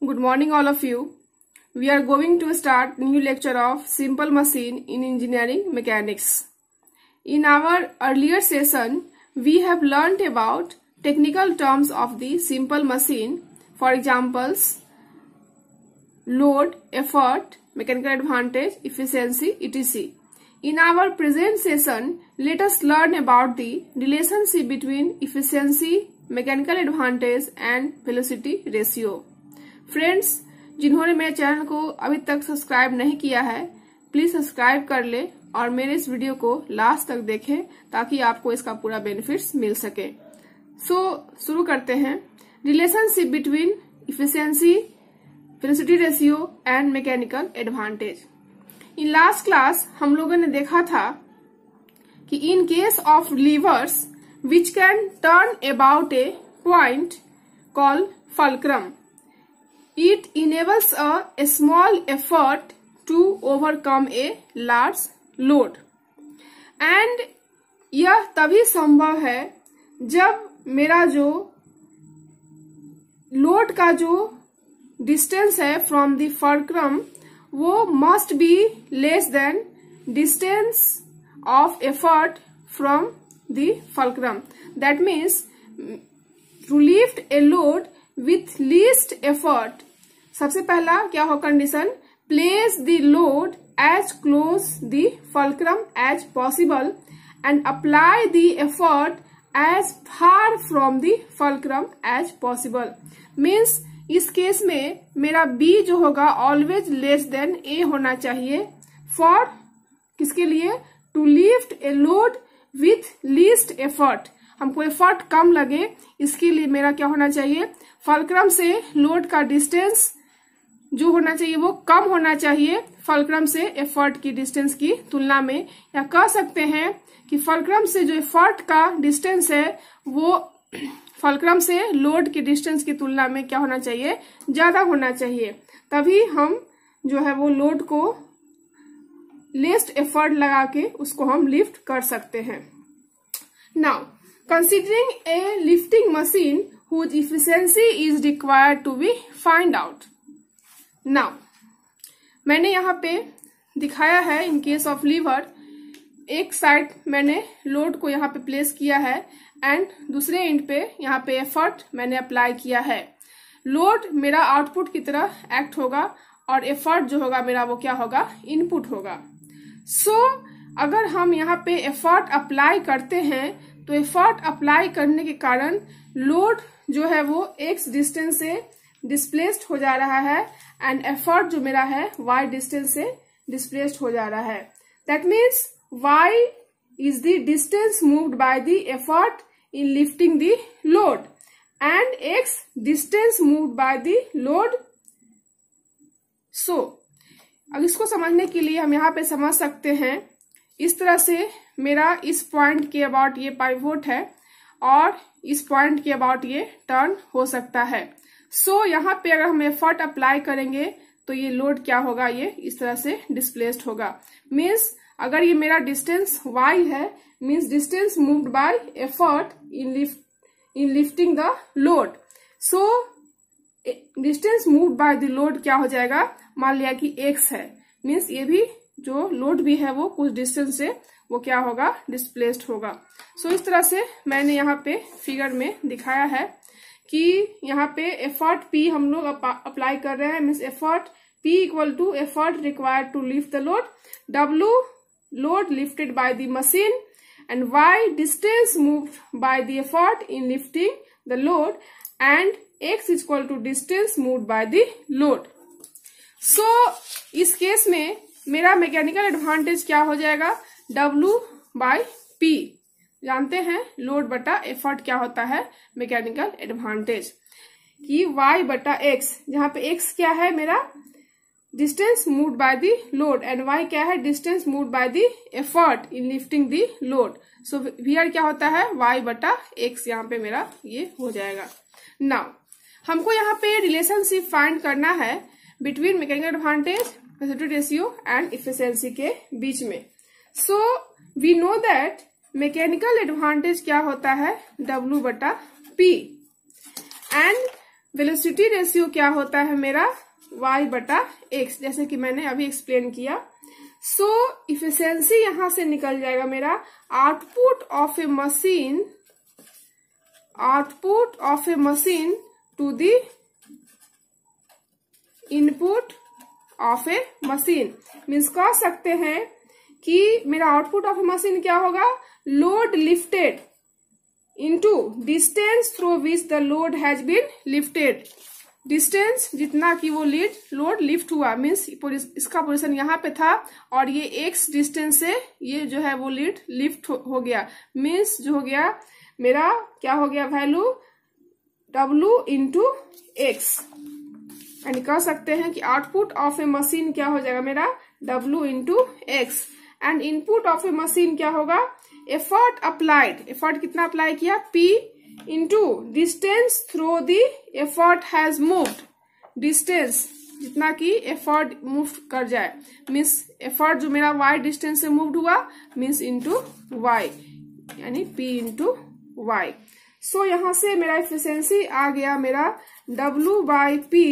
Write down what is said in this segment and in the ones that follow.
Good morning all of you. We are going to start new lecture of simple machine in engineering mechanics. In our earlier session, we have learnt about technical terms of the simple machine, for examples, load, effort, mechanical advantage, efficiency, etc. In our present session, let us learn about the relationship between efficiency, mechanical advantage and velocity ratio. Friends, जिन्होंने मेरे channel को अभी तक subscribe नहीं किया है, please subscribe कर ले और मेरे इस वीडियो को लास्ट तक देखें ताकि आपको इसका पूरा बेनिफिट्स मिल सके। शुरू करते हैं। Relationship between efficiency, velocity ratio and mechanical advantage. In last class हम लोगों ने देखा था कि in case of levers which can turn about a point called fulcrum, it enables a small effort to overcome a large load and यह तभी संभव है जब मेरा जो लोड का जो डिस्टेंस है फ्रॉम द फल्क्रम वो must be less than distance of effort from the fulcrum. That means to lift a load with least effort, सबसे पहला क्या हो condition, place the load as close the fulcrum as possible and apply the effort as far from the fulcrum as possible। Means इस case में मेरा B जो होगा always less than A होना चाहिए फॉर किसके लिए, to lift a load with least effort. हमको एफर्ट कम लगे इसके लिए मेरा क्या होना चाहिए, फल्क्रम से लोड का डिस्टेंस जो होना चाहिए वो कम होना चाहिए फल्क्रम से एफर्ट की डिस्टेंस की तुलना में, या कह सकते हैं कि फल्क्रम से जो एफर्ट का डिस्टेंस है वो फल्क्रम से लोड की डिस्टेंस की तुलना में क्या होना चाहिए, ज्यादा होना चाहिए। तभी हम जो है वो लोड को लेस्ट एफर्ट लगा के उसको हम लिफ्ट कर सकते हैं। Now considering a lifting machine whose efficiency is required to be find out. Now, मैंने यहाँ पे दिखाया है इन केस ऑफ लीवर, एक साइड मैंने लोड को यहाँ पे प्लेस किया है एंड दूसरे एंड पे यहाँ पे एफर्ट मैंने अप्लाई किया है। लोड मेरा आउटपुट की तरह एक्ट होगा और एफर्ट जो होगा मेरा वो क्या होगा, इनपुट होगा। अगर हम यहाँ पे एफर्ट अप्लाई करते हैं तो एफर्ट अप्लाई करने के कारण लोड जो है वो x डिस्टेंस से डिस्प्लेस्ड हो जा रहा है एंड एफर्ट जो मेरा है y डिस्टेंस से डिस्प्लेस्ड हो जा रहा है। That means y is the distance moved by the effort in lifting the load and x distance moved by the load. अब इसको समझने के लिए हम यहाँ पे समझ सकते हैं इस तरह से, मेरा इस पॉइंट के अबाउट ये पाइवोट है और इस पॉइंट के अबाउट ये टर्न हो सकता है। यहाँ पे अगर हम एफर्ट अप्लाई करेंगे तो ये लोड क्या होगा, ये इस तरह से डिस्प्लेस्ड होगा। मीन्स अगर ये मेरा डिस्टेंस y है, means distance moved by effort in lifting the load. Distance moved by the load क्या हो जाएगा, मान लिया कि x है, मीन्स ये भी जो लोड भी है वो कुछ डिस्टेंस से वो क्या होगा, डिस्प्लेस्ड होगा। इस तरह से मैंने यहाँ पे फिगर में दिखाया है कि यहाँ पे एफर्ट P हम लोग अप्लाई कर रहे हैं, means effort P equal to effort required to lift the load, W load lifted by the machine and Y distance moved by the effort in lifting the load and X equal to distance moved by the load. इस case में मेरा mechanical advantage क्या हो जाएगा, W bye P। जानते हैं load बटा effort क्या होता है, मैकेनिकल एडवांटेज, कि Y बटा X, जहां पे X क्या है मेरा distance moved by the load and Y क्या है distance moved by the effort in lifting the load. Here क्या होता है, Y बटा X, यहाँ पे मेरा ये हो जाएगा। नाउ हमको यहाँ पे रिलेशनशिप फाइंड करना है between mechanical advantage, velocity ratio and efficiency के बीच में। We know that mechanical advantage क्या होता है, W बटा P एंड वेलोसिटी रेशियो क्या होता है मेरा y बटा x, जैसे कि मैंने अभी एक्सप्लेन किया। सो इफिशियंसी यहां से निकल जाएगा मेरा output of a machine to the input of a machine. Means कह सकते हैं कि मेरा आउटपुट ऑफ ए मशीन क्या होगा, load lifted into distance through which the load has been lifted. Distance जितना कि वो लोड लिफ्ट हुआ, मीन्स इसका पोजीशन यहाँ पे था और ये x डिस्टेंस से ये जो है वो लिफ्ट हो गया। मीन्स जो हो गया मेरा क्या हो गया वैल्यू W इंटू एक्स। यानी कह सकते हैं कि आउटपुट ऑफ ए मशीन क्या हो जाएगा मेरा W into x. And input of a machine क्या होगा, एफर्ट अप्लाइड। एफर्ट कितना अप्लाई किया, P into distance through the effort has moved. Distance जितना कि एफर्ट मूव कर जाए, मीन्स एफर्ट जो मेरा y डिस्टेंस से मूव्ड हुआ मीन्स इंटू y, यानी P इंटू y। सो यहां से मेरा एफिशिएंसी आ गया मेरा W बाई P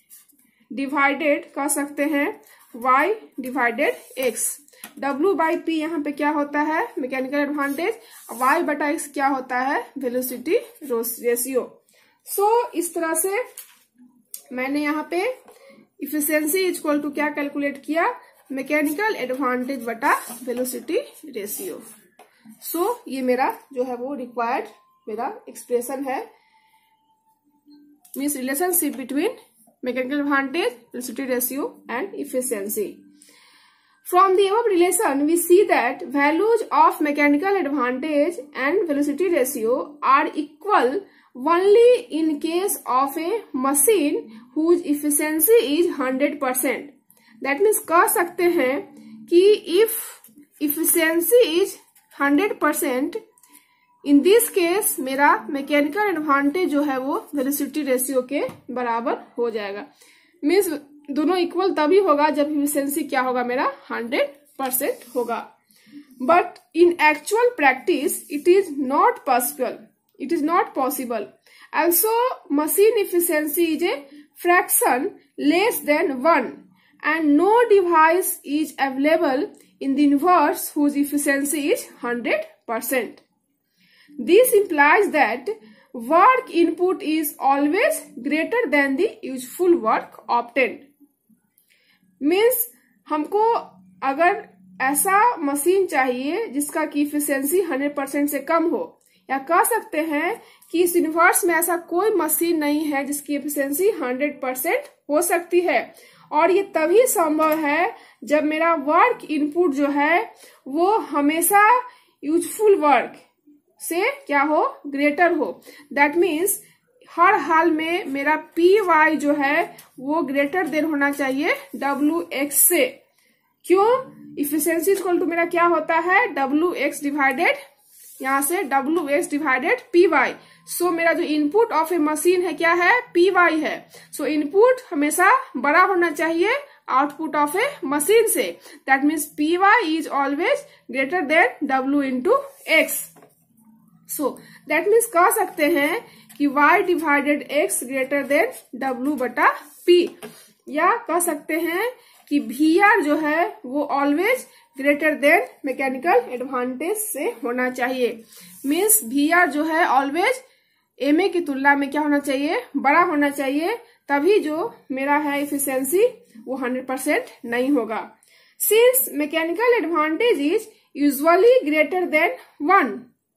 डिवाइडेड कह सकते हैं y divided x। W by P यहाँ पे क्या होता है मैकेनिकल एडवांटेज, y बटा x क्या होता है वेलोसिटी रेशियो। सो इस तरह से मैंने यहाँ पे इफिशियंसी इक्वल टू क्या कैलकुलेट किया, मैकेनिकल एडवांटेज बटा वेलोसिटी रेशियो। सो ये मेरा जो है वो रिक्वायर्ड मेरा एक्सप्रेशन है, means relationship between mechanical advantage, velocity ratio and efficiency. From the above relation, we see that values of mechanical advantage and velocity ratio are equal only in case of a machine whose efficiency is 100%. That means कह सकते हैं कि if efficiency is 100%, in this case मेरा mechanical advantage जो है वो velocity ratio के बराबर हो जाएगा। Means दोनों इक्वल तभी होगा जब इफिशियंसी क्या होगा मेरा 100% होगा। But in actual practice it is not possible. Also machine efficiency is a fraction less than 1 and no device is available in the universe whose efficiency is 100%। This implies that work input is always greater than the useful work obtained. Means हमको अगर ऐसा machine चाहिए जिसका की efficiency 100% से कम हो, या कह सकते हैं कि इस यूनिवर्स में ऐसा कोई मशीन नहीं है जिसकी इफिशियंसी 100% हो सकती है, और ये तभी संभव है जब मेरा वर्क इनपुट जो है वो हमेशा यूजफुल वर्क से क्या हो, ग्रेटर हो। दैट मीन्स हर हाल में मेरा Py जो है वो ग्रेटर देन होना चाहिए Wx से। क्यों, इफिशियंसी इक्वल टू मेरा क्या होता है Wx डिवाइडेड, यहाँ से Wx डिवाइडेड Py। सो मेरा जो इनपुट ऑफ ए मशीन है क्या है, Py है। सो इनपुट हमेशा बड़ा होना चाहिए आउटपुट ऑफ ए मशीन से। That means Py is always greater than W into x. So that means कह सकते हैं कि y divided x greater than W बटा P, या कह सकते हैं कि VR जो है वो always greater than mechanical advantage से होना चाहिए। मीन्स VR जो है ऑलवेज MA की तुलना में क्या होना चाहिए, बड़ा होना चाहिए, तभी जो मेरा है इफिशियंसी वो 100% नहीं होगा। Since mechanical advantage is usually greater than 1,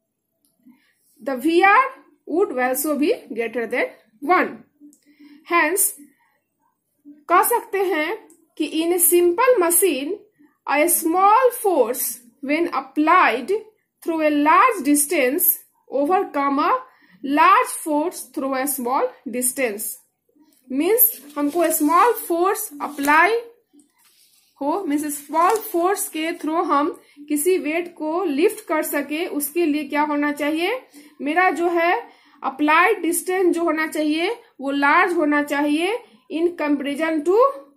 the VR would also be greater than 1. Hence, कह सकते हैं कि in a simple machine, a small force when applied through a large distance overcome a large force through a small distance. Means हमको small force apply हो, means small force के through हम किसी wait को लिफ्ट कर सके, उसके लिए क्या होना चाहिए, मेरा जो है अप्लाइड डिस्टेंस जो होना चाहिए वो लार्ज होना चाहिए इन कंपेरिजन टू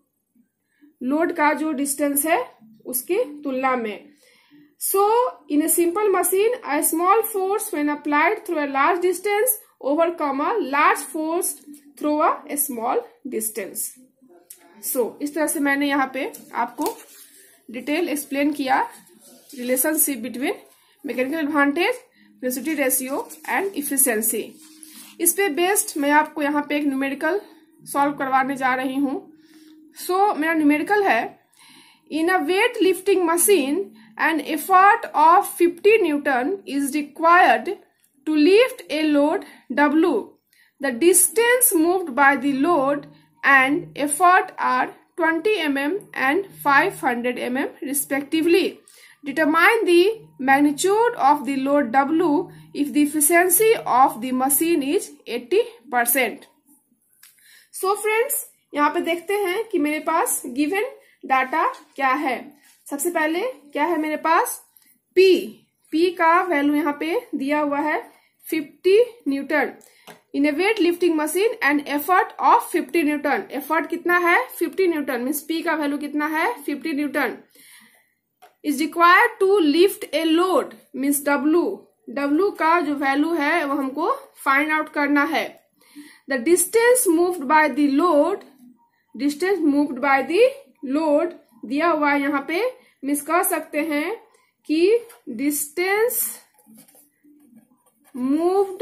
लोड का जो डिस्टेंस है उसकी तुलना में। So in a simple machine a small force when applied through a large distance overcome a large force through a small distance. So इस तरह से मैंने यहाँ पे आपको डिटेल एक्सप्लेन किया relationship between mechanical advantage, velocity ratio and efficiency. इस पे बेस्ड मैं आपको यहाँ पे एक न्यूमेरिकल सॉल्व करवाने जा रही हूँ। सो मेरा न्यूमेरिकल है, in a weight lifting machine an effort of 50 Newton is required to lift a load W. The distance moved by the load and effort are 20 mm and 500 mm respectively. Determine the magnitude of the load W if the efficiency of the machine is 80%. So friends, यहाँ पे देखते हैं कि मेरे पास given data क्या है। सबसे पहले क्या है मेरे पास, P का वैल्यू यहाँ पे दिया हुआ है 50 newton in a weight lifting machine and effort of 50 newton. Effort कितना है 50 न्यूटन, मीन्स P का वैल्यू कितना है 50 newton. Is required to lift a load, means W का जो वैल्यू है वो हमको फाइंड आउट करना है। The distance moved by the load, दिया हुआ है यहाँ पे, मिस कह सकते हैं कि distance moved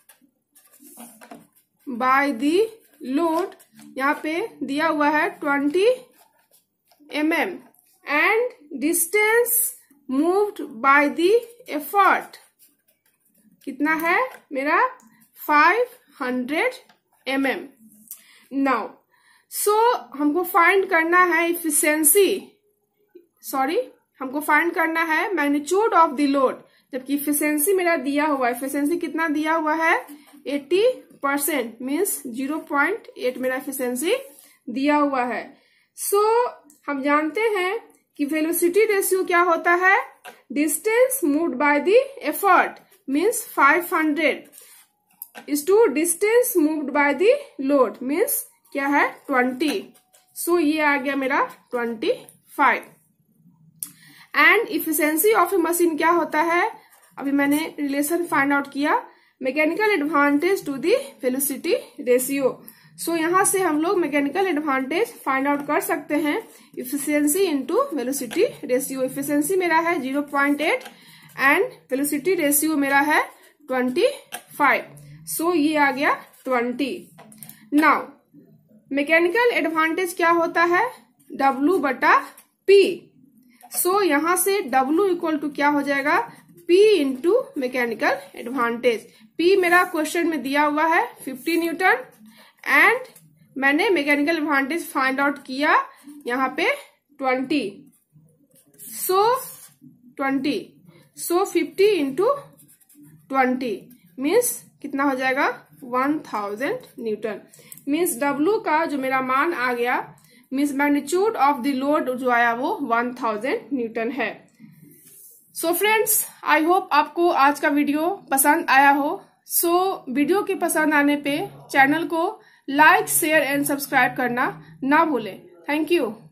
by the load यहाँ पे दिया हुआ है 20 mm and distance moved by the effort कितना है मेरा 500 mm। नाउ सो हमको फाइंड करना है हमको फाइंड करना है मैग्नीट्यूड ऑफ द लोड, जबकि इफिशिएंसी मेरा दिया हुआ है, इफिशिएंसी कितना दिया हुआ है 80%, मीन्स 0.8 मेरा इफिशिएंसी दिया हुआ है। सो हम जानते हैं कि वेलोसिटी रेशियो क्या होता है, distance moved by the effort means 500 is to distance moved by the load means क्या है 20। सो ये आ गया मेरा 25। And efficiency of a machine क्या होता है, अभी मैंने रिलेशन फाइंड आउट किया, mechanical advantage to the velocity ratio. So यहां से हम लोग मैकेनिकल एडवांटेज फाइंड आउट कर सकते हैं, efficiency into velocity ratio. Efficiency मेरा है 0.8 एंड वेलोसिटी रेशियो मेरा है 25। सो ये आ गया 20। नाउ मैकेनिकल एडवांटेज क्या होता है, W/P। सो यहां से W इक्वल टू क्या हो जाएगा, P into mechanical advantage. P मेरा क्वेश्चन में दिया हुआ है 50 न्यूटन एंड मैंने मैकेनिकल एडवांटेज फाइंड आउट किया यहाँ पे 20। सो 50 इंटू 20 मीन्स कितना हो जाएगा 1000 न्यूटन। मीन्स W का जो मेरा मान आ गया, means magnitude of the load जो आया वो 1000 न्यूटन है। सो फ्रेंड्स, आई होप आपको आज का वीडियो पसंद आया हो। सो वीडियो के पसंद आने पे चैनल को लाइक, शेयर एंड सब्सक्राइब करना ना भूलें। Thank you.